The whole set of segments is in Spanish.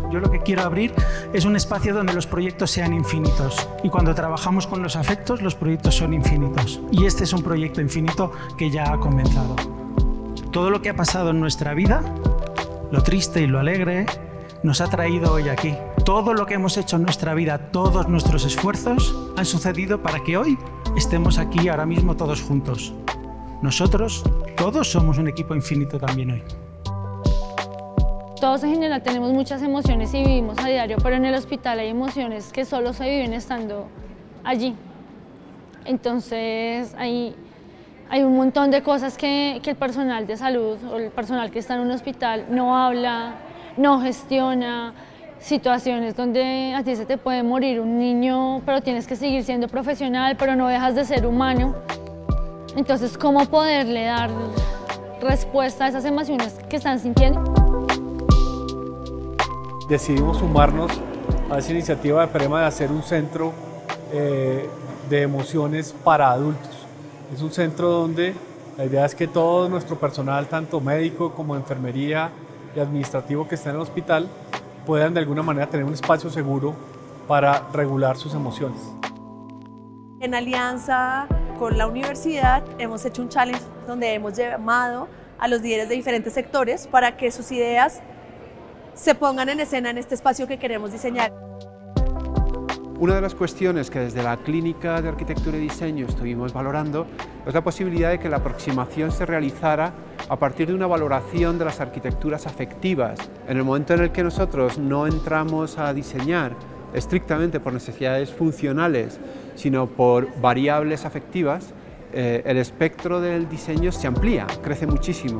Yo lo que quiero abrir es un espacio donde los proyectos sean infinitos. Y cuando trabajamos con los afectos, los proyectos son infinitos. Y este es un proyecto infinito que ya ha comenzado. Todo lo que ha pasado en nuestra vida, lo triste y lo alegre, nos ha traído hoy aquí. Todo lo que hemos hecho en nuestra vida, todos nuestros esfuerzos, han sucedido para que hoy estemos aquí ahora mismo todos juntos. Nosotros, todos somos un equipo infinito también hoy. Todos en general tenemos muchas emociones y vivimos a diario, pero en el hospital hay emociones que solo se viven estando allí. Entonces hay un montón de cosas que el personal de salud o el personal que está en un hospital no habla, no gestiona, situaciones donde a ti se te puede morir un niño, pero tienes que seguir siendo profesional, pero no dejas de ser humano. Entonces, ¿cómo poderle dar respuesta a esas emociones que están sintiendo? Decidimos sumarnos a esa iniciativa de PREMA de hacer un centro de emociones para adultos. Es un centro donde la idea es que todo nuestro personal, tanto médico como enfermería y administrativo que está en el hospital, puedan de alguna manera tener un espacio seguro para regular sus emociones. En alianza con la universidad hemos hecho un challenge donde hemos llamado a los líderes de diferentes sectores para que sus ideas se pongan en escena en este espacio que queremos diseñar. Una de las cuestiones que desde la Clínica de Arquitectura y Diseño estuvimos valorando es la posibilidad de que la aproximación se realizara a partir de una valoración de las arquitecturas afectivas. En el momento en el que nosotros no entramos a diseñar estrictamente por necesidades funcionales, sino por variables afectivas, el espectro del diseño se amplía, crece muchísimo.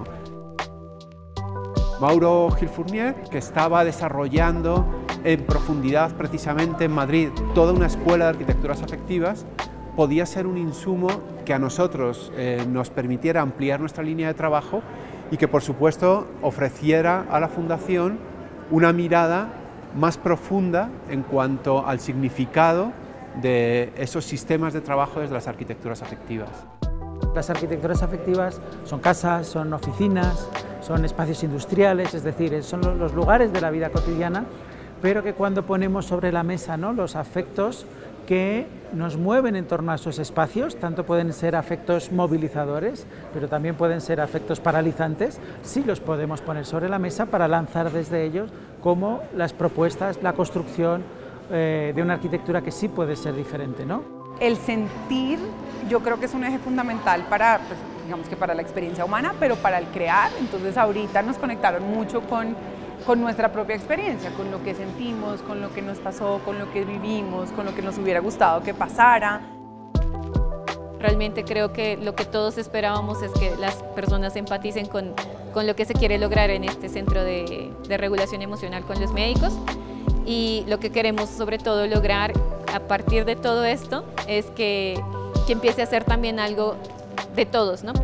Mauro Gil Fournier, que estaba desarrollando en profundidad precisamente en Madrid toda una escuela de arquitecturas afectivas, podía ser un insumo que a nosotros nos permitiera ampliar nuestra línea de trabajo y que por supuesto ofreciera a la Fundación una mirada más profunda en cuanto al significado de esos sistemas de trabajo desde las arquitecturas afectivas. Las arquitecturas afectivas son casas, son oficinas, son espacios industriales, es decir, son los lugares de la vida cotidiana, pero que cuando ponemos sobre la mesa, ¿no?, los afectos que nos mueven en torno a esos espacios, tanto pueden ser afectos movilizadores, pero también pueden ser afectos paralizantes, sí los podemos poner sobre la mesa para lanzar desde ellos como las propuestas, la construcción de una arquitectura que sí puede ser diferente, ¿no? El sentir, yo creo que es un eje fundamental para, pues, digamos que para la experiencia humana, pero para el crear. Entonces ahorita nos conectaron mucho con nuestra propia experiencia, con lo que sentimos, con lo que nos pasó, con lo que vivimos, con lo que nos hubiera gustado que pasara. Realmente creo que lo que todos esperábamos es que las personas empaticen con lo que se quiere lograr en este centro de regulación emocional con los médicos, y lo que queremos sobre todo lograr a partir de todo esto es que empiece a ser también algo de todos, ¿no?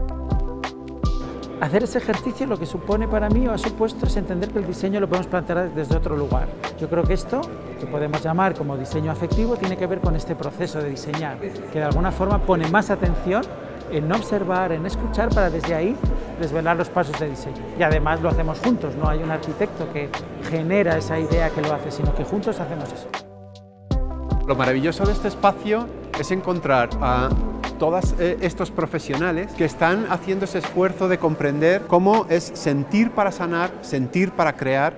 Hacer ese ejercicio lo que supone para mí o ha supuesto es entender que el diseño lo podemos plantear desde otro lugar. Yo creo que esto, que podemos llamar como diseño afectivo, tiene que ver con este proceso de diseñar, que de alguna forma pone más atención en observar, en escuchar, para desde ahí desvelar los pasos de diseño. Y además lo hacemos juntos, no hay un arquitecto que genera esa idea que lo hace, sino que juntos hacemos eso. Lo maravilloso de este espacio es encontrar a todos estos profesionales que están haciendo ese esfuerzo de comprender cómo es sentir para sanar, sentir para crear,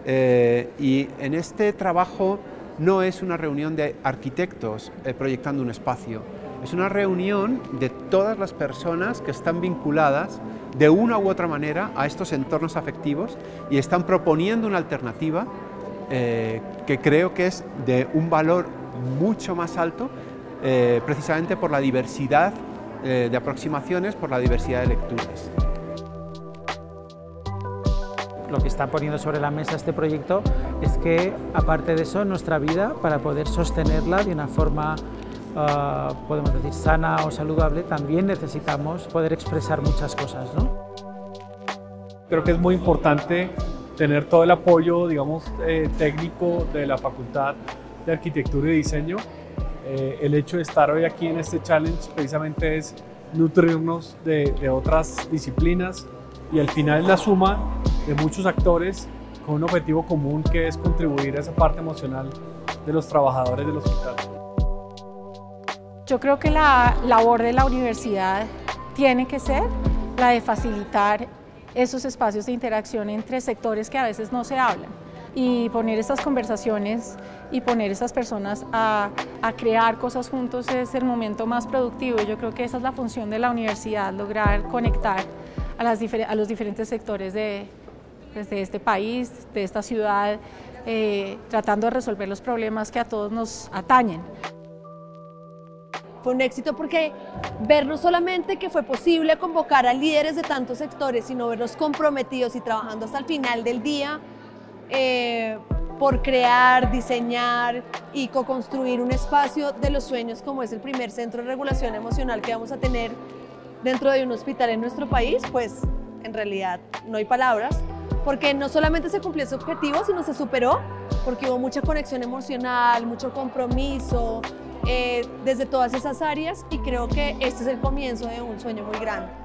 y en este trabajo no es una reunión de arquitectos proyectando un espacio, es una reunión de todas las personas que están vinculadas de una u otra manera a estos entornos afectivos y están proponiendo una alternativa que creo que es de un valor mucho más alto, precisamente por la diversidad de aproximaciones, por la diversidad de lecturas. Lo que está poniendo sobre la mesa este proyecto es que, aparte de eso, nuestra vida, para poder sostenerla de una forma, podemos decir, sana o saludable, también necesitamos poder expresar muchas cosas, ¿no? Creo que es muy importante tener todo el apoyo, digamos, técnico de la Facultad de Arquitectura y Diseño. El hecho de estar hoy aquí en este challenge precisamente es nutrirnos de otras disciplinas, y al final es la suma de muchos actores con un objetivo común, que es contribuir a esa parte emocional de los trabajadores del hospital. Yo creo que la labor de la universidad tiene que ser la de facilitar esos espacios de interacción entre sectores que a veces no se hablan, y poner estas conversaciones y poner a esas personas a crear cosas juntos es el momento más productivo. Yo creo que esa es la función de la universidad, lograr conectar a los diferentes sectores de este país, de esta ciudad, tratando de resolver los problemas que a todos nos atañen. Fue un éxito porque ver no solamente que fue posible convocar a líderes de tantos sectores, sino verlos comprometidos y trabajando hasta el final del día por crear, diseñar y co-construir un espacio de los sueños, como es el primer centro de regulación emocional que vamos a tener dentro de un hospital en nuestro país. Pues en realidad no hay palabras, porque no solamente se cumplió ese objetivo, sino se superó, porque hubo mucha conexión emocional, mucho compromiso, desde todas esas áreas, y creo que este es el comienzo de un sueño muy grande.